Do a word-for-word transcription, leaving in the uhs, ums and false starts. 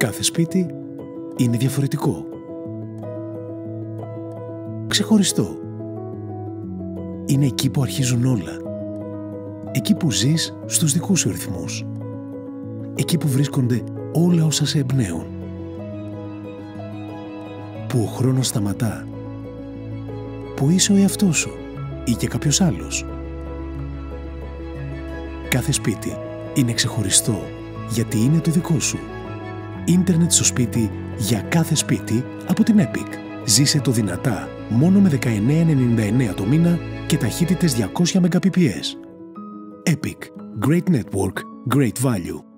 Κάθε σπίτι είναι διαφορετικό. Ξεχωριστό. Είναι εκεί που αρχίζουν όλα. Εκεί που ζεις στους δικούς σου ρυθμούς. Εκεί που βρίσκονται όλα όσα σε εμπνέουν. Που ο χρόνος σταματά. Που είσαι ο εαυτός σου ή και κάποιος άλλος. Κάθε σπίτι είναι ξεχωριστό γιατί είναι το δικό σου. Ίντερνετ στο σπίτι για κάθε σπίτι από την Epic. Ζήσε το δυνατά μόνο με δεκαεννέα ενενήντα εννέα το μήνα και ταχύτητες διακόσια μεγαμπιτ περ σέκοντ. Epic. Great network, great value.